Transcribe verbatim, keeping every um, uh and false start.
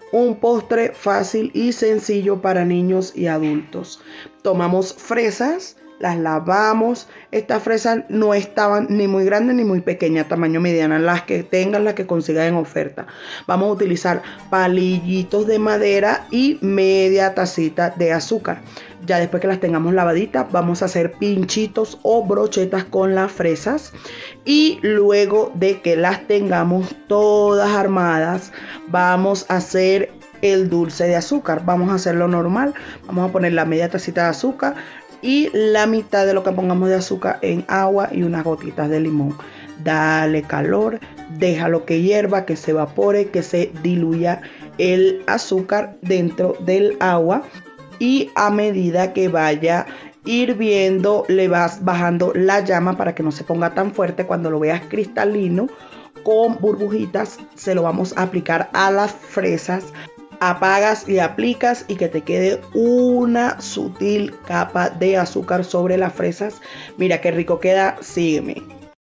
Un postre fácil y sencillo para niños y adultos. Tomamos fresas, las lavamos. Estas fresas no estaban ni muy grandes ni muy pequeñas, tamaño mediana, las que tengan, las que consigan en oferta. Vamos a utilizar palillitos de madera y media tacita de azúcar. Ya después que las tengamos lavaditas, vamos a hacer pinchitos o brochetas con las fresas. Y luego de que las tengamos todas armadas, vamos a hacer el dulce de azúcar. Vamos a hacerlo normal. Vamos a poner la media tacita de azúcar y la mitad de lo que pongamos de azúcar en agua y unas gotitas de limón. Dale calor, déjalo que hierva, que se evapore, que se diluya el azúcar dentro del agua. Y a medida que vaya hirviendo, le vas bajando la llama para que no se ponga tan fuerte. Cuando lo veas cristalino, con burbujitas, se lo vamos a aplicar a las fresas. Apagas y aplicas y que te quede una sutil capa de azúcar sobre las fresas. Mira qué rico queda, sígueme.